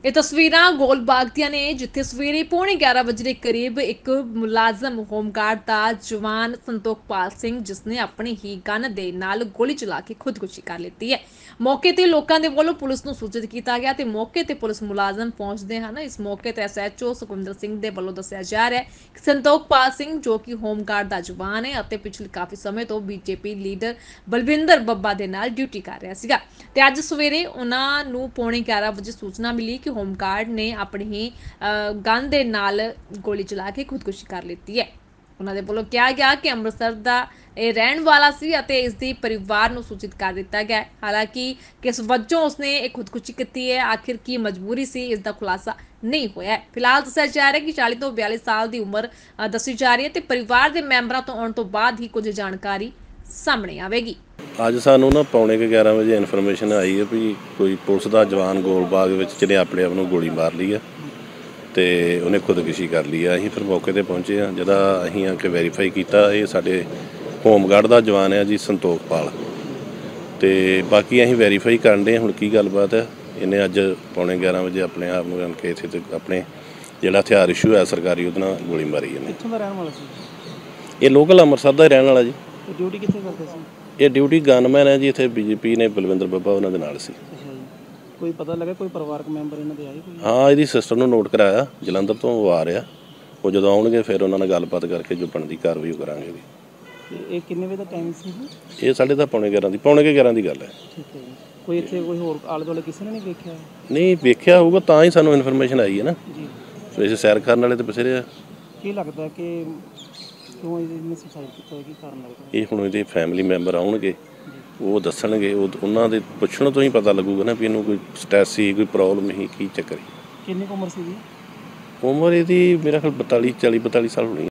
ਇਹ ਤਸਵੀਰਾਂ ਗੋਲਬਾਗ ਦੀਆਂ ਨੇ ਜਿੱਥੇ ਸਵੇਰੇ ਪੌਣੇ 11 ਵਜੇ ਦੇ ਕਰੀਬ ਇੱਕ ਮੁਲਾਜ਼ਮ ਹੋਮਗਾਰਡ ਦਾ ਜਵਾਨ ਸੰਤੋਖਪਾਲ ਸਿੰਘ ਜਿਸਨੇ ਆਪਣੀ ਹੀ ਗਨ ਦੇ ਨਾਲ ਗੋਲੀ ਚਲਾ ਕੇ ਖੁਦਕੁਸ਼ੀ ਕਰ ਲਈ ਹੈ। ਮੌਕੇ ਤੇ ਲੋਕਾਂ ਦੇ ਵੱਲੋਂ ਪੁਲਿਸ ਨੂੰ ਸੂਚਿਤ ਕੀਤਾ ਗਿਆ ਤੇ ਮੌਕੇ ਤੇ ਪੁਲਿਸ ਮੁਲਾਜ਼ਮ ਪਹੁੰਚਦੇ ਹਨ। ਇਸ ਮੌਕੇ ਤੇ ਐਸਐਚਓ ਸੁਖਵਿੰਦਰ ਸਿੰਘ ਦੇ ਵੱਲੋਂ ਦੱਸਿਆ ਜਾ ਰਿਹਾ ਹੈ ਕਿ ਸੰਤੋਖਪਾਲ ਸਿੰਘ ਜੋ ਕਿ ਹੋਮਗਾਰਡ ਦਾ ਜਵਾਨ ਹੈ ਅਤੇ ਪਿਛਲੇ ਕਾਫੀ ਸਮੇਂ ਤੋਂ ਬੀਜੇਪੀ ਲੀਡਰ ਬਲਵਿੰਦਰ ਬੱਬਾ ਦੇ ਨਾਲ ਡਿਊਟੀ ਕਰ ਰਿਹਾ ਸੀਗਾ ਤੇ ਅੱਜ ਸਵੇਰੇ ਉਹਨਾਂ ਨੂੰ ਪੌਣੇ 11 ਵਜੇ ਸੂਚਨਾ ਮਿਲੀ ਕਿ ਹੋਮਗਾਰਡ ਨੇ ਆਪਣੀ ਹੀ ਗਨ ਦੇ ਨਾਲ ਗੋਲੀ ਚਲਾ ਕੇ ਖੁਦਕੁਸ਼ੀ ਕਰ ਲਈ ਹੈ। ਉਹਨਾਂ ਦੇ ਵੱਲੋਂ ਕਿਹਾ ਗਿਆ ਕਿ ਅੰਮ੍ਰਿਤਸਰ ਦਾ ਇਹ ਰਹਿਣ ਵਾਲਾ ਸੀ ਅਤੇ ਇਸ ਦੀ ਪਰਿਵਾਰ ਨੂੰ ਸੂਚਿਤ ਕਰ ਦਿੱਤਾ ਗਿਆ ਹੈ। ਹਾਲਾਂਕਿ ਕਿਸ ਵਜੋਂ ਉਸਨੇ ਇਹ ਖੁਦਕੁਸ਼ੀ ਕੀਤੀ ਹੈ, ਆਖਿਰ ਕੀ ਮਜਬੂਰੀ ਸੀ, ਇਸ ਦਾ ਖੁਲਾਸਾ ਨਹੀਂ ਹੋਇਆ ਹੈ। ਫਿਲਹਾਲ ਦੱਸਿਆ ਜਾ ਰਿਹਾ ਹੈ ਕਿ 40 ਤੋਂ 42 ਸਾਲ ਦੀ ਉਮਰ ਦੱਸੀ ਜਾ ਰਹੀ ਹੈ ਤੇ ਪਰਿਵਾਰ ਦੇ ਮੈਂਬਰਾਂ ਤੋਂ ਆਉਣ ਤੋਂ ਬਾਅਦ ਹੀ ਕੁਝ ਜਾਣਕਾਰੀ ਸਾਹਮਣੇ ਆਵੇਗੀ। ਅੱਜ ਸਾਨੂੰ ਨਾ ਪੌਣੇ 11 ਵਜੇ ਇਨਫੋਰਮੇਸ਼ਨ ਆਈ ਹੈ ਵੀ ਕੋਈ ਪੁਲਿਸ ਦਾ ਜਵਾਨ ਗੋਲਬਾਗ ਵਿੱਚ ਜਿਹਨੇ ਆਪਣੇ ਆਪ ਨੂੰ ਗੋਲੀ ਮਾਰ ਲਈ ਆ ਤੇ ਉਹਨੇ ਖੁਦਕੁਸ਼ੀ ਕਰ ਲਈ ਆ। ਅਸੀਂ ਫਿਰ ਮੌਕੇ ਤੇ ਪਹੁੰਚੇ ਆ। ਜਦੋਂ ਅਸੀਂ ਆ ਕੇ ਵੈਰੀਫਾਈ ਕੀਤਾ ਇਹ ਸਾਡੇ ਹੋਮਗਾਰਡ ਦਾ ਜਵਾਨ ਹੈ ਜੀ ਸੰਤੋਖਪਾਲ। ਤੇ ਬਾਕੀ ਅਸੀਂ ਵੈਰੀਫਾਈ ਕਰਨ ਦੇ ਹੁਣ ਕੀ ਗੱਲਬਾਤ ਹੈ। ਇਹਨੇ ਅੱਜ ਪੌਣੇ 11 ਵਜੇ ਆਪਣੇ ਆਪ ਨੂੰ ਕੇ ਇੱਥੇ ਤੇ ਆਪਣੇ ਜਿਹੜਾ ਹਥਿਆਰ ਇਸ਼ੂ ਹੈ ਸਰਕਾਰੀ ਉਹਦੇ ਨਾਲ ਗੋਲੀ ਮਾਰੀ ਇਹਨੇ। ਕਿੱਥੋਂ ਦਾ ਰਹਿਣ ਵਾਲਾ ਸੀ? ਇਹ ਲੋਕਲ ਅੰਮ੍ਰਿਤਸਰ ਦਾ ਹੀ ਰਹਿਣ ਵਾਲਾ ਜੀ। ਡਿਊਟੀ ਕਿੱਥੇ ਕਰਦੇ ਸੀ? ਇਹ ਡਿਊਟੀ ਗਨਮੈਨ ਹੈ ਜੀ। ਇੱਥੇ ਬੀਜੇਪੀ ਨੇ ਬਲਵਿੰਦਰ ਬੱਬਾ ਉਹਨਾਂ ਦੇ ਨਾਲ ਸੀ। ਅੱਛਾ ਜੀ, ਕੋਈ ਪਤਾ ਲੱਗਾ ਕੋਈ ਪਰਿਵਾਰਕ ਮੈਂਬਰ ਇਹਨਾਂ ਦੇ ਆਏ ਕੋਈ? ਹਾਂ, ਇਹਦੀ ਸਿਸਟਰ ਨੂੰ ਨੋਟ ਕਰਾਇਆ, ਜਲੰਧਰ ਤੋਂ ਉਹ ਆ ਰਿਹਾ। ਉਹ ਜਦੋਂ ਆਉਣਗੇ ਫਿਰ ਉਹਨਾਂ ਨਾਲ ਗੱਲਬਾਤ ਕਰਕੇ ਜੋ ਬਣਦੀ ਕਾਰਵਾਈ ਉਹ ਕਰਾਂਗੇ ਜੀ। ਤੇ ਇਹ ਕਿੰਨੇ ਵਜੇ ਦਾ ਟਾਈਮ ਸੀ ਜੀ? ਇਹ ਸਾਡੇ ਤਾਂ ਪੌਣੇ 11 ਦੀ ਗੱਲ ਹੈ। ਠੀਕ ਹੈ ਜੀ। ਕੋਈ ਇੱਥੇ ਕੋਈ ਹੋਰ ਆਲੇ ਦੁਆਲੇ ਕਿਸੇ ਨੇ ਨਹੀਂ ਵੇਖਿਆ? ਨਹੀਂ ਵੇਖਿਆ ਹੋਊਗਾ ਤਾਂ ਹੀ ਸਾਨੂੰ ਇਨਫੋਰਮੇਸ਼ਨ ਆਈ ਹੈ ਨਾ। ਜੀ, ਵੈਸੇ ਸੈਰ ਕਰਨ ਵਾਲੇ ਤਾਂ ਬਥੇਰੇ ਆ। ਕੀ ਲੱਗਦਾ ਕਿ ਕਿਉਂ ਇਹਨੇ ਸੁਸਾਈਡ ਕੀਤਾ ਹੈ? ਕੀ ਕਾਰਨ ਲੱਗਦਾ? ਇਹ ਹੁਣ ਇਹਦੇ ਫੈਮਿਲੀ ਮੈਂਬਰ ਆਉਣਗੇ, ਉਹ ਦੱਸਣਗੇ। ਉਹਨਾਂ ਦੇ ਪੁੱਛਣ ਤੋਂ ਹੀ ਪਤਾ ਲੱਗੂਗਾ ਨਾ ਵੀ ਇਹਨੂੰ ਕੋਈ ਸਟ੍ਰੈਸ ਸੀ, ਕੋਈ ਪ੍ਰੋਬਲਮ ਸੀ, ਕੀ ਚੱਕਰ ਸੀ। ਕਿੰਨੀ ਕੁ ਉਮਰ ਸੀ ਜੀ? ਉਮਰ ਇਹਦੀ ਮੇਰਾ ਖਿਆਲ 42 ਸਾਲ ਹੋਣੀ।